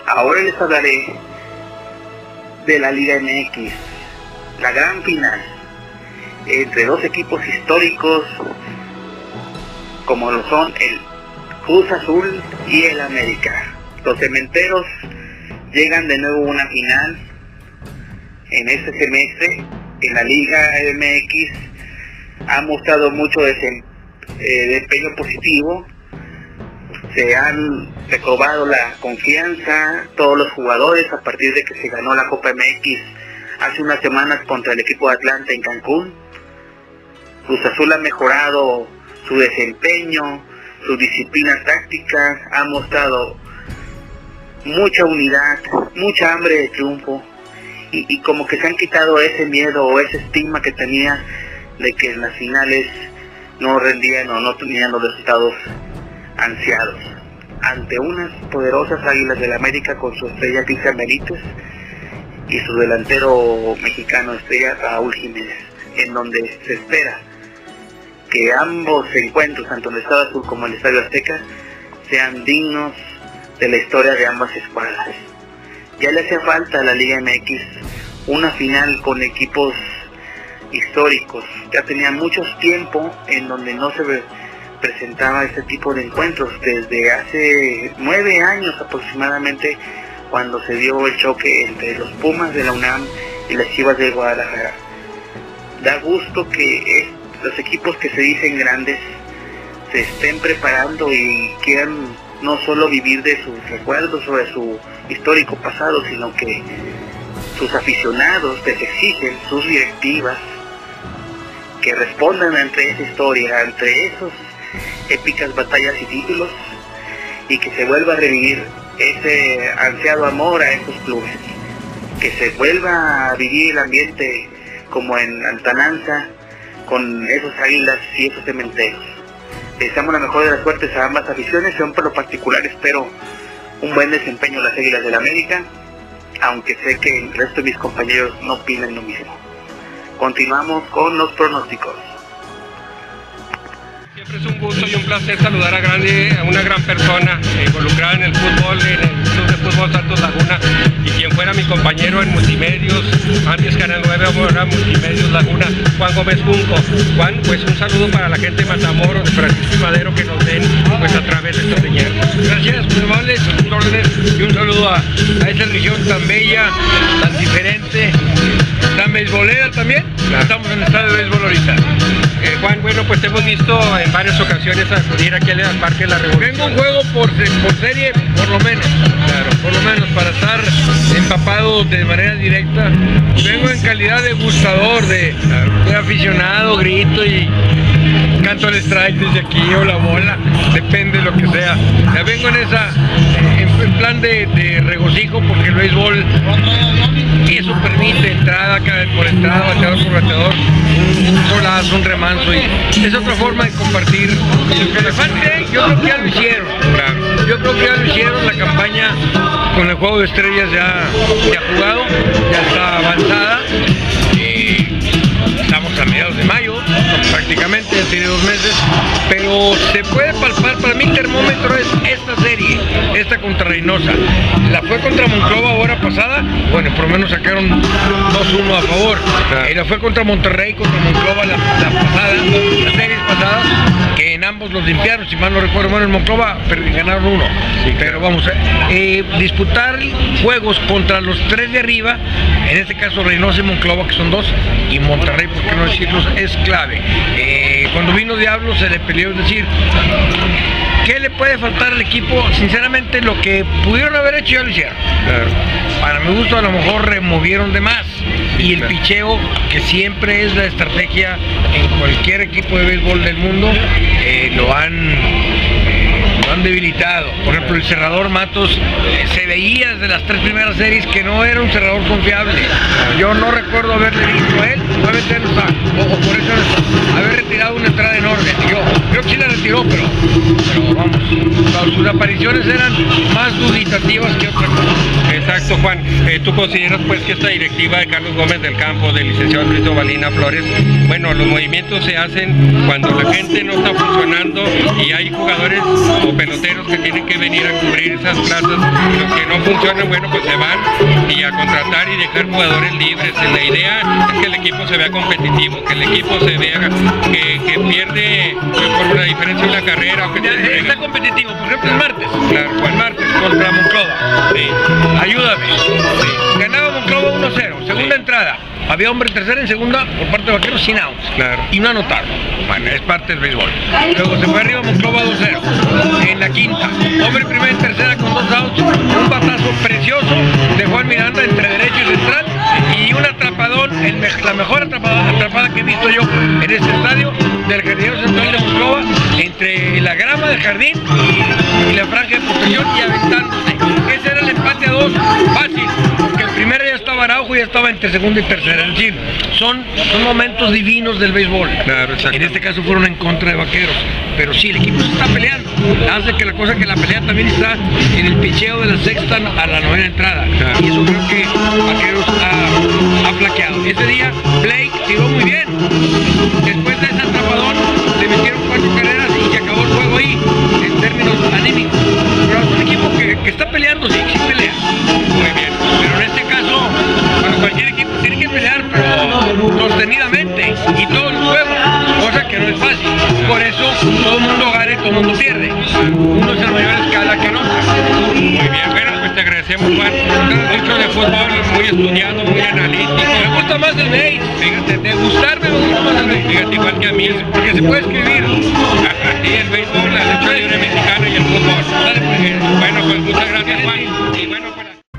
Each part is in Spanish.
Ahora les hablaré de la Liga MX, la gran final entre dos equipos históricos como lo son el Cruz Azul y el América. Los cementeros llegan de nuevo a una final en este semestre. En la Liga MX ha mostrado mucho desempeño positivo. Se han recobrado la confianza todos los jugadores a partir de que se ganó la Copa MX hace unas semanas contra el equipo de Atlanta en Cancún. Cruz Azul ha mejorado su desempeño, su disciplina táctica, ha mostrado mucha unidad, mucha hambre de triunfo y como que se han quitado ese miedo o ese estigma que tenía de que en las finales no rendían o no tenían los resultados ansiados. Ante unas poderosas Águilas del América con su estrella Cristian Benítez y su delantero mexicano estrella Raúl Jiménez, en donde se espera que ambos encuentros, tanto en el Estadio Azul como en el Estadio Azteca, sean dignos de la historia de ambas escuadras. Ya le hace falta a la Liga MX una final con equipos históricos. Ya tenía mucho tiempo en donde no se presentaba este tipo de encuentros, desde hace 9 años aproximadamente, cuando se dio el choque entre los Pumas de la UNAM y las Chivas de Guadalajara. Da gusto que los equipos que se dicen grandes se estén preparando y quieran no solo vivir de sus recuerdos o de su histórico pasado, sino que sus aficionados les exigen, sus directivas, que respondan ante esa historia, ante esas épicas batallas y títulos, y que se vuelva a revivir ese ansiado amor a esos clubes, que se vuelva a vivir el ambiente como en Altananza con esos Águilas y esos cementeros. Deseamos la mejor de las suertes a ambas aficiones. Yo por lo particular espero un buen desempeño de las Águilas del América, aunque sé que el resto de mis compañeros no opinan lo mismo. Continuamos con los pronósticos. Siempre es un gusto y un placer saludar a una gran persona involucrada en el fútbol, en el Club de Fútbol Santos Laguna, y quien fuera mi compañero en Multimedios, antes Canal 9, ahora Multimedios Laguna, Juan Gómez Junco. Juan, pues un saludo para la gente de Matamoros, de Francisco y Madero, que nos den pues a través de esta señal. Gracias, muy amables, sus órdenes, y un saludo a esta región tan bella, tan diferente, tan beisbolera también. Claro. Estamos en el estadio de béisbol ahorita. Juan, bueno, pues te hemos visto en varias ocasiones acudir aquí al Parque de la Revolución. Vengo un juego por serie, por lo menos. Claro. Por lo menos, para estar empapado de manera directa. Vengo en calidad de gustador, de aficionado, grito y canto el strike desde aquí o la bola, depende de lo que sea. Ya vengo en plan de regocijo, porque el béisbol eso permite entrada por entrada, bateador por bateador, un solazo, un remanso, y es otra forma de compartir. El elefante, yo creo que ya lo hicieron. Claro. Yo creo que ya lo hicieron. La campaña con el juego de estrellas ya jugado, ya está avanzada. Estamos a mediados de mayo, prácticamente, tiene 2 meses, pero se puede palpar. Para mí el termómetro es esta serie, esta contra Reynosa. La fue contra Monclova ahora pasada, bueno, por lo menos sacaron 2-1 a favor. Claro. La fue contra Monterrey, contra Monclova las series pasadas, que en ambos los limpiaron, si mal no recuerdo. Bueno, en Monclova ganaron 1, sí, pero vamos, disputar juegos contra los 3 de arriba, en este caso Reynosa y Monclova, que son 2, y Monterrey, por qué no decirlos, es clave. Cuando vino Diablo se le peleó, es decir, ¿qué le puede faltar al equipo? Sinceramente, lo que pudieron haber hecho ya lo hicieron. Claro. Para mi gusto, a lo mejor removieron de más. Y el picheo, que siempre es la estrategia en cualquier equipo de béisbol del mundo, lo han debilitado. Por ejemplo, el cerrador Matos se veía desde las 3 primeras series que no era un cerrador confiable. Yo no recuerdo haberle visto a él, o por eso haber retirado una entrada enorme. Yo creo que sí la retiró, pero vamos, sus apariciones eran más dubitativas que otra cosa. Exacto, Juan. ¿Tú consideras pues que esta directiva de Carlos Gómez del Campo, del licenciado Luis Ovalina Flores, bueno, los movimientos se hacen cuando la gente no está funcionando y hay jugadores o peloteros que tienen que venir a cubrir esas plazas, los que no no funcionan, bueno, pues se van y a contratar y dejar jugadores libres. La idea es que el equipo se vea competitivo, que el equipo se vea que pierde por una diferencia en la carrera. O que está competitivo, por ejemplo, el martes. Claro, el martes contra Monclova. Sí. Ayúdame. Sí. Ganaba Monclova 1-0, segunda entrada. Había hombre tercera en segunda por parte de Vaqueros sin outs. Claro. Y no anotaron. Bueno, es parte del béisbol. Luego se fue arriba Monclova 2-0. En la quinta, hombre primera en tercera con 2 outs. Un batazo precioso de Juan Miranda entre derecho y central. Y un atrapadón, la mejor atrapada que he visto yo en este estadio, del jardinero central de Monclova, entre la grama del jardín y la franja de protección y aventándose. Ese era el empate a 2, fácil, porque el primero ya estaba Araujo y ya estaba entre segunda y tercera. Es decir, son momentos divinos del béisbol. Claro, en este caso fueron en contra de Vaqueros, pero sí, el equipo se está peleando. Hace que la pelea también está en el picheo de la sexta a la novena entrada. Claro. Y eso creo que Vaqueros ha flaqueado. Ese día Blake tiró muy bien. Después de ese atrapadón le metieron 4 carreras y se acabó el juego ahí, en términos anímicos. Pero es un equipo que está peleando, sí pelea. Muy bien. Pero en este caso, bueno, cualquier equipo tiene que pelear, pero sostenidamente y todos los juegos, cosa que no es fácil. Por eso todo el mundo gana y todo el mundo pierde. Uno es a mayor escala que el otro. Muy bien, bueno, pues te agradecemos, Juan. Mucho de fútbol, muy estudiado, muy analítico. Me gusta más el béis. Fíjate, De gustarme me gusta más el béis. fíjate, igual que a mí. Porque se puede escribir. Sí, el béisbol, la lucha libre mexicana y el fútbol. Bueno, pues muchas gracias, Juan. Y bueno,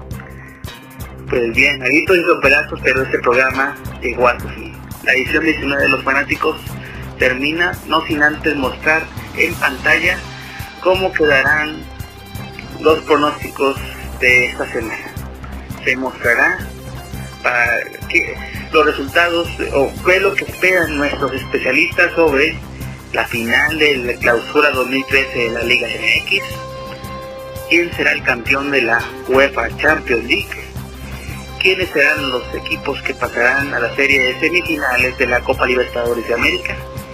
Pues bien, Aguitos hizo pedazos, pero este programa llegó a su fin. La edición 19 de Los Fanáticos termina, no sin antes mostrar en pantalla cómo quedarán los pronósticos de esta semana. Se mostrará para que los resultados o qué es lo que esperan nuestros especialistas sobre la final de la clausura 2013 de la Liga MX, quién será el campeón de la UEFA Champions League, quiénes serán los equipos que pasarán a la serie de semifinales de la Copa Libertadores de América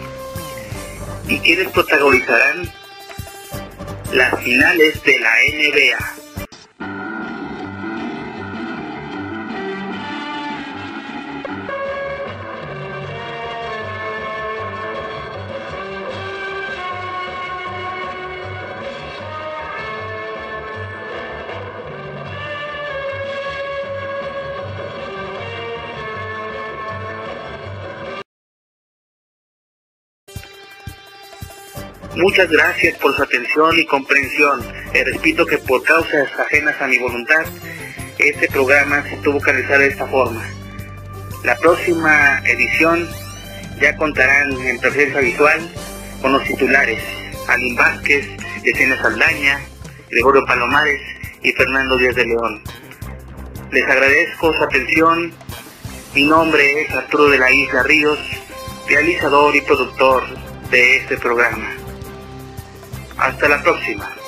y quiénes protagonizarán las finales de la NBA. Muchas gracias por su atención y comprensión. Les repito que por causas ajenas a mi voluntad, este programa se tuvo que realizar de esta forma. La próxima edición ya contarán en presencia visual con los titulares Alín Vázquez, Yesenia Saldaña, Gregorio Palomares y Fernando Díaz de León. Les agradezco su atención. Mi nombre es Arturo de la Isla Ríos, realizador y productor de este programa. Hasta la próxima.